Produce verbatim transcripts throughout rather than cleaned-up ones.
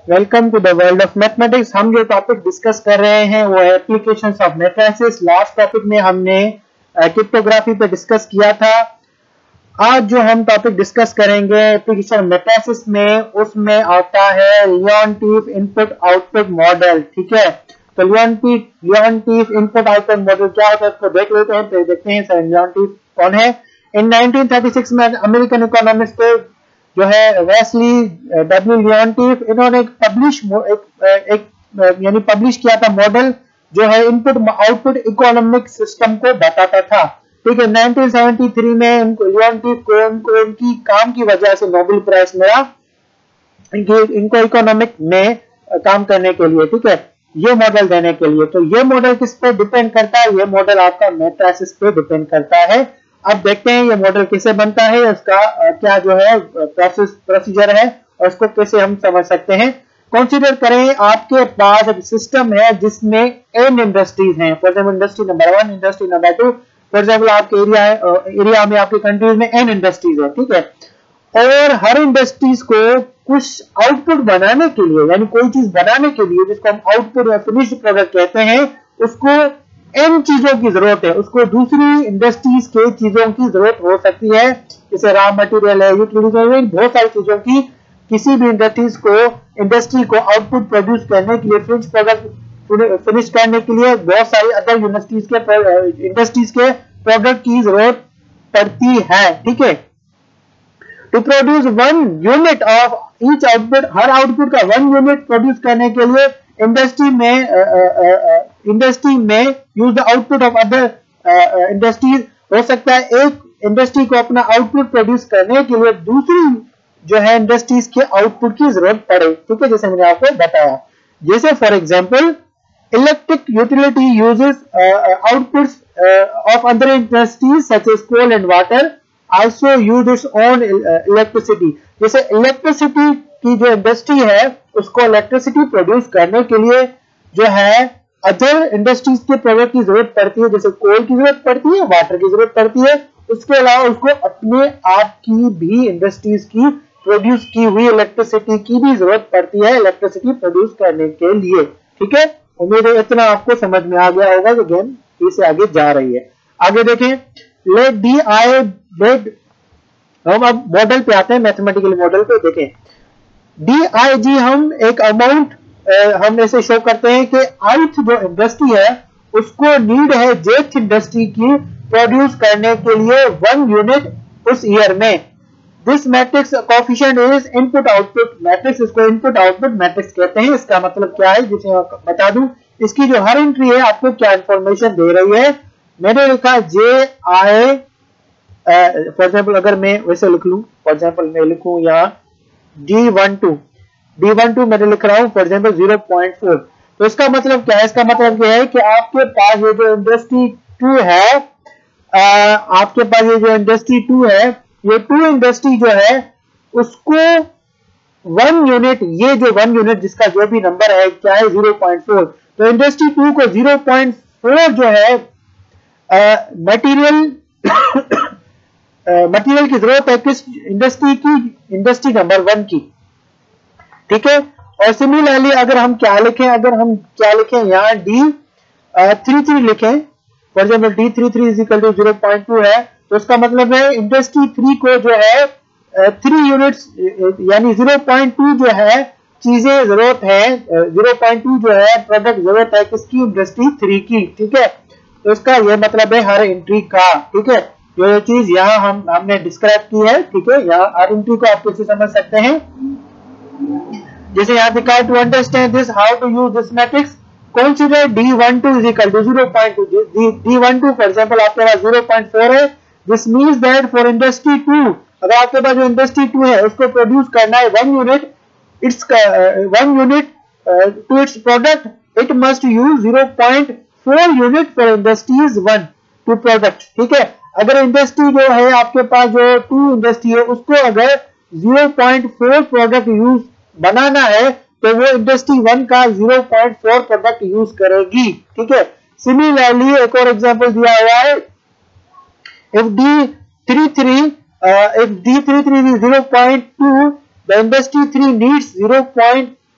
Welcome to the world of mathematics. हम जो topic discuss कर रहे हैं वो है applications of matrices. Last topic में हमने क्रिप्टोग्राफी पे डिस्कस किया था। आज जो हम टॉपिक डिस्कस करेंगे एप्लीकेशन मैट्रिसेस में, उसमें आता है लियोनटीफ इनपुट आउटपुट मॉडल। ठीक है, तो Leontief Leontief input output model क्या होता है उसको देख लेते हैं। तो देखते हैं सर लियोनटीफ कौन है। इन नाइनटीन थर्टी सिक्स में अमेरिकन इकोनॉमिस्ट जो है वेस्ली डब्ल्यू लियोनटीफ, इन्होंने एक पब्लिश एक, एक यानी पब्लिश किया था मॉडल जो है इनपुट आउटपुट इकोनॉमिक सिस्टम को बताता था। ठीक है, नाइनटीन सेवेंटी थ्री में इनको लियोनटीफ को इनको इनकी काम की वजह से नोबेल प्राइज मिला, इनकी इनको इकोनॉमिक में काम करने के लिए। ठीक है, ये मॉडल देने के लिए। तो ये मॉडल किस पे डिपेंड करता है? ये मॉडल आपका मैट्रिसेस पे डिपेंड करता है। अब देखते हैं ये मॉडल कैसे बनता है, उसका क्या जो है प्रोसेस प्रोसीजर है और उसको कैसे हम समझ सकते हैं। कंसीडर करें आपके पास एक सिस्टम है जिसमें एन इंडस्ट्रीज हैं। For example industry number one, industry number two. For example आपके एरिया एरिया में आपके कंट्रीज में एन इंडस्ट्रीज है। ठीक है, और हर इंडस्ट्रीज को कुछ आउटपुट बनाने के लिए, यानी कोई चीज बनाने के लिए जिसको हम आउटपुट या फिनिश्ड प्रोडक्ट कहते हैं, उसको इन चीजों की जरूरत है। उसको दूसरी इंडस्ट्रीज के चीजों की जरूरत हो सकती है, जैसे रॉ मटेरियल है, यूटिलिटीज है, बहुत सारी चीजों की। किसी भी इंडस्ट्रीज को इंडस्ट्री को आउटपुट प्रोड्यूस करने के लिए, फिनिश प्रोडक्ट फिनिश करने के लिए बहुत सारी अदर यूनिवर्सिटीज के इंडस्ट्रीज के प्रोडक्ट की जरूरत पड़ती है। ठीक है, to produce one unit of each output, हर आउटपुट का वन यूनिट प्रोड्यूस करने के लिए इंडस्ट्री में इंडस्ट्री में use the output of other industries. हो सकता है एक इंडस्ट्री को अपना आउटपुट प्रोड्यूस करने के लिए दूसरी जो है इंडस्ट्रीज के आउटपुट की जरूरत पड़े। ठीक है, जैसे मैंने आपको बताया, जैसे for example electric utility uses outputs of other industries such as coal and water also use its own electricity. जैसे इलेक्ट्रिसिटी की जो इंडस्ट्री है उसको इलेक्ट्रिसिटी प्रोड्यूस करने के लिए जो है अदर इंडस्ट्रीज के प्रोडक्ट की जरूरत पड़ती है, जैसे कोल की जरूरत पड़ती है, वाटर की जरूरत पड़ती है। उसके अलावा उसको अपने आप की भी इंडस्ट्रीज की प्रोड्यूस की हुई इलेक्ट्रिसिटी की भी जरूरत पड़ती है इलेक्ट्रिसिटी प्रोड्यूस करने के लिए। ठीक है, उम्मीद है इतना आपको समझ में आ गया होगा कि गेम इससे आगे जा रही है। आगे देखें, लेट डी आई लेट हम अब मॉडल पे आते हैं, मैथमेटिकल मॉडल पे देखें। डी आई जी हम एक अमाउंट हम ऐसे शो करते हैं कि ith जो इंडस्ट्री है उसको नीड है जेथ इंडस्ट्री की प्रोड्यूस करने के लिए वन यूनिट उस ईयर में। This matrix coefficient is input output matrix, इसको इनपुट आउटपुट मैट्रिक्स कहते हैं। इसका मतलब क्या है, जिसे बता दूं, इसकी जो हर एंट्री है आपको क्या इंफॉर्मेशन दे रही है। मैंने लिखा जे आई, फॉर एग्जाम्पल अगर मैं वैसे लिख लूं, फॉर एग्जाम्पल मैं लिखूं यहाँ d one two d one two मैंने लिख रहा हूं for example zero point four. तो इसका मतलब क्या है? इसका मतलब यह है कि आपके पास ये जो इंडस्ट्री टू है, आ, आपके पास ये जो इंडस्ट्री टू है, ये टू इंडस्ट्री जो है उसको वन यूनिट, ये जो वन यूनिट जिसका जो भी नंबर है क्या है जीरो पॉइंट फोर। तो इंडस्ट्री टू को जीरो पॉइंट फोर जो है मटेरियल मटेरियल की जरूरत है किस इंडस्ट्री की? इंडस्ट्री नंबर वन की। ठीक है, और सिमिलरली अगर हम क्या लिखें, अगर हम क्या लिखें यहाँ डी थ्री थ्री लिखें, for example d three three is equal to zero point two है, तो उसका मतलब है इंडस्ट्री थ्री को जो है थ्री यूनिट्स यानी जीरो पॉइंट टू जो है चीजें जरूरत है, जीरो पॉइंट टू जो है प्रोडक्ट जरूरत है किसकी? इंडस्ट्री थ्री की। ठीक है, तो इसका यह मतलब है हर एंट्री का। ठीक है, जो ये चीज यहाँ हम हमने डिस्क्राइब की है। ठीक है, यहाँ हर एंट्री को आप कैसे समझ सकते हैं, जैसे यहाँ दिखा, to understand this how to use this matrix consider d one two is equal to zero point two. D one two for example आपके पास जीरो पॉइंट फोर है। This means that for industry two, अगर आपके पास जो industry to है उसको produce करना है one unit its one unit to its product, it must use zero point four unit for industries one to product. ठीक है, अगर इंडस्ट्री जो है आपके पास जो टू इंडस्ट्री है उसको अगर zero point four product use बनाना है तो वो इंडस्ट्री वन का zero point four product use करेगी। ठीक है, सिमिलरली एक और एग्जांपल दिया हुआ है, if D three three if D three three is zero point two, the industry three needs zero point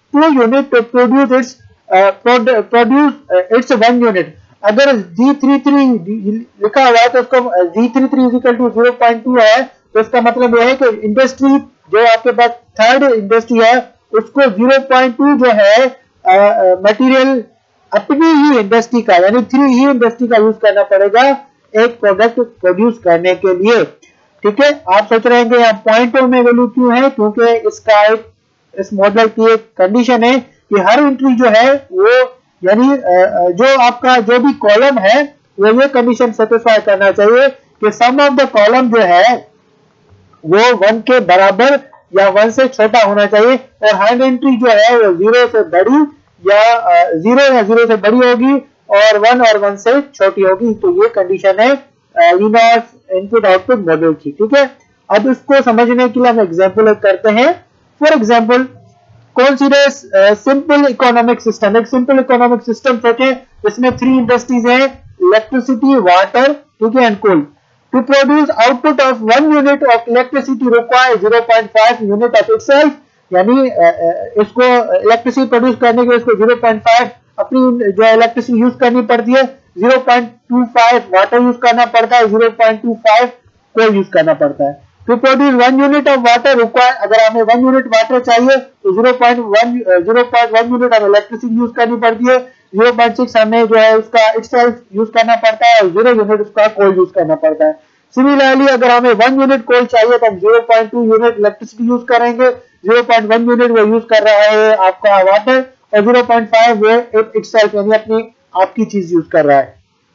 two unit to produce its produce its one unit. अगर G three three लिखा हुआ है तो उसको G three three equal to zero point two है, तो इसका मतलब यह है कि इंडस्ट्री जो आपके पास थर्ड इंडस्ट्री है उसको जीरो पॉइंट टू जो है मटेरियल अपनी ही इंडस्ट्री का यानी थ्री ही इंडस्ट्री का यूज करना पड़ेगा एक प्रोडक्ट प्रोड्यूस करने के लिए। ठीक है, आप सोच रहे हैं कि यहाँ पॉइंटों में वैल्यू क्यों है, क्योंकि इसका एक इस मॉडल की एक कंडीशन है कि हर एंट्री जो है वो यानी जो आपका जो भी कॉलम है वो ये कंडीशन सेटिस्फाई करना चाहिए कि सम ऑफ द कॉलम जो है वो वन के बराबर या वन से छोटा होना चाहिए और हर एंट्री जो है वो जीरो से बड़ी या जीरो या जीरो से बड़ी होगी और वन और वन से छोटी होगी। तो ये कंडीशन है इनपुट आउटपुट मॉडल की। ठीक है, अब इसको समझने के लिए हम एग्जांपल करते हैं। For example consider simple economic system. एक सिंपल इकोनॉमिक सिस्टम सोचे जिसमें थ्री इंडस्ट्रीज है, इलेक्ट्रिसिटी, वाटर, ठीक है, and coal. To produce output of one unit of electricity require zero point five unit of itself, यानी इसको इलेक्ट्रिसिटी प्रोड्यूस करने के लिए इसको जीरो पॉइंट फाइव अपनी जो इलेक्ट्रिसिटी यूज करनी पड़ती है, zero point two five water use करना पड़ता है, zero point two five coal use करना पड़ता है। To produce one unit of water require, अगर हमें वन यूनिट वाटर चाहिए तो zero point one zero point one unit of electricity use करनी पड़ती है, जीरो पॉइंट सिक्स हमें जो है उसका इटसेल्फ यूज करना पड़ता है और जीरो यूनिट उसका कोल यूज करना पड़ता है। सिमिलरली अगर हमें वन यूनिट कोल चाहिए तो हम zero point two unit electricity use करेंगे, जीरो पॉइंट वन यूनिट वो यूज कर रहा है आपका वाटर और जीरो पॉइंट फाइव वो इटसेल्फ यानी अपनी आपकी चीज यूज कर रहा है।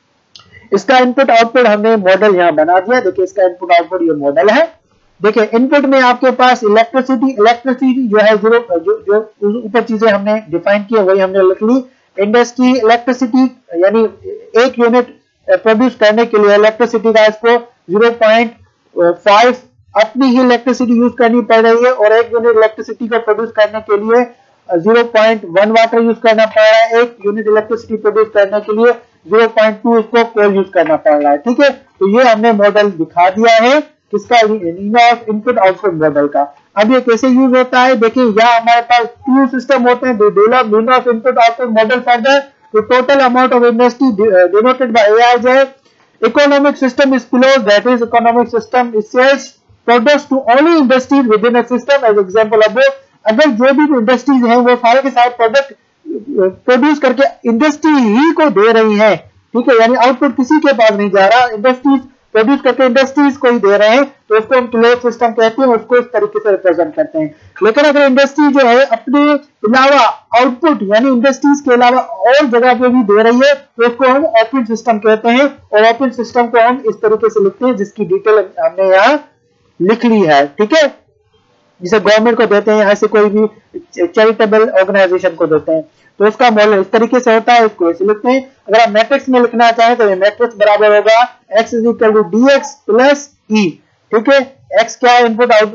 इसका इनपुट आउटपुट हमने मॉडल यहाँ बना दिया। देखिए इसका इनपुट आउटपुट ये मॉडल है। देखिए इनपुट में आपके पास इलेक्ट्रिसिटी इलेक्ट्रिसिटी जो है जीरो जो जो ऊपर चीजें हमने डिफाइन की है वही हमने लिख ली। इंडस्ट्री इलेक्ट्रिसिटी यानी एक यूनिट प्रोड्यूस करने के लिए इलेक्ट्रिसिटी का इसको जीरो पॉइंट फाइव अपनी ही इलेक्ट्रिसिटी यूज करनी पड़ रही है और एक यूनिट इलेक्ट्रिसिटी को प्रोड्यूस करने के लिए zero point one water use करना पड़ रहा है, एक यूनिट इलेक्ट्रिसिटी प्रोड्यूस करने के लिए जीरो पॉइंट टू उसको कोल यूज करना पड़ रहा है। ठीक है, तो ये हमने मॉडल दिखा दिया है किसका, इनपुट आउटपुट मॉडल का। अब ये कैसे यूज होता है, देखिए यहाँ हमारे पास टू सिस्टम होते हैं, develop mean of input output model further तो total amount of industry denoted by A I J. Economic system is close, that is economic system is sells products to only industries within a system as example above. अगर जो भी इंडस्ट्रीज हैं वो सारे के सारे प्रोडक्ट प्रोड्यूस करके इंडस्ट्री ही को दे रही है, ठीक है, यानी आउटपुट किसी के पास नहीं जा रहा, इंडस्ट्रीज प्रोड्यूस करके इंडस्ट्रीज को ही दे रहे हैं, तो उसको हम क्लोज सिस्टम कहते हैं, उसको इस तरीके से रिप्रेजेंट करते हैं। लेकिन अगर इंडस्ट्री जो है अपने अलावा आउटपुट यानी इंडस्ट्रीज के अलावा और जगह पे भी दे रही है तो उसको हम ओपन सिस्टम कहते हैं और ओपन सिस्टम को हम इस तरीके से लिखते हैं जिसकी डिटेल हमने यहाँ लिख ली है। ठीक है, जिसे गवर्नमेंट को देते हैं, ऐसे कोई भी चैरिटेबल ऑर्गेनाइजेशन को देते हैं, तो उसका मॉडल इस तरीके से होता है, इसको ऐसे लिखते हैं। अगर आप मैट्रिक्स में लिखना चाहें तो ये मैट्रिक्स बराबर होगा x is equal to D X plus E. ठीक है, x क्या है इनपुट आउट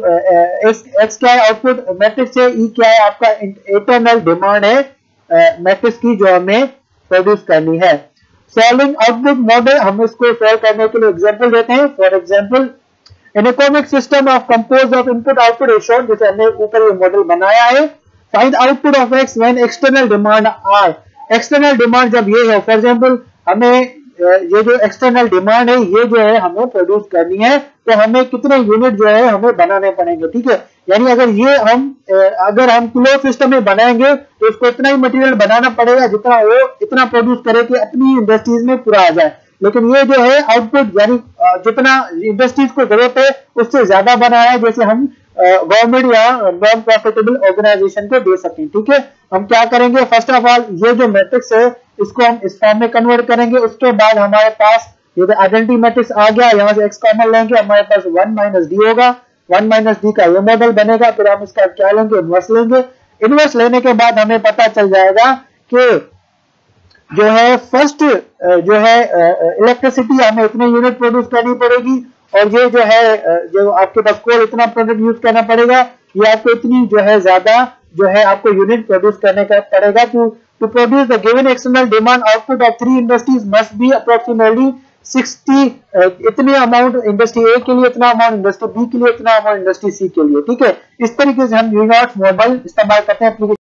x क्या है आउटपुट मैट्रिक्स है, e क्या है आपका इंटरनल डिमांड है मैट्रिक्स की जो हमें प्रोड्यूस करनी है। सॉल्विंग आउटपुट मॉडल, हम इसको सॉल्व करने के लिए एग्जांपल देते हैं। For example an economic system of composed of input output is shown, जैसे हमने ऊपर ये मॉडल बनाया है। find output of x when external demand are, external demand जब ये है, फॉर एग्जांपल हमें ये जो एक्सटर्नल डिमांड है ये जो है हमें प्रोड्यूस करनी है तो हमें कितने यूनिट जो है हमें बनाने पड़ेंगे। ठीक है, यानी अगर ये हम अगर हम क्लोज सिस्टम में बनाएंगे तो उसको इतना ही मटेरियल बनाना पड़ेगा जितना वो इतना प्रोड्यूस करे कि अपनी इंडस्ट्रीज में पूरा आ जाए। लेकिन ये जो है आउटपुट यानी जितना इंडस्ट्रीज को जरूरत है उससे ज्यादा बना है, जैसे हम गवर्नमेंट या नॉन प्रॉफिटेबल ऑर्गेनाइजेशन को दे सकें। ठीक है, हम क्या करेंगे, फर्स्ट ऑफ ऑल ये जो मैट्रिक्स है इसको हम इस फॉर्म में कन्वर्ट करेंगे। उसके बाद हमारे पास ये आइडेंटिटी मैट्रिक्स आ गया, यहाँ से एक्स कॉमन लेंगे, हमारे पास वन माइनस डी होगा, वन माइनस डी का ये मॉडल बनेगा। फिर हम इसका क्या लेंगे, इनवर्स लेंगे। इनवर्स लेने के बाद हमें पता चल जाएगा कि जो है फर्स्ट जो है इलेक्ट्रिसिटी हमें इतने यूनिट प्रोड्यूस करनी पड़ेगी और ये जो है जो आपके पास कोल इतना प्रोडक्ट यूज करना पड़ेगा, ये आपको इतनी जो है ज्यादा जो है आपको यूनिट प्रोड्यूस करने का पड़ेगा। To to produce the given external demand output of three industries must be approximately sixty, इतने अमाउंट इंडस्ट्री ए के लिए, इतना अमाउंट इंडस्ट्री बी के लिए, इतना अमाउंट इंडस्ट्री सी के लिए। ठीक है, इस तरीके से हम यूनिट मॉडल इस्तेमाल करते हैं।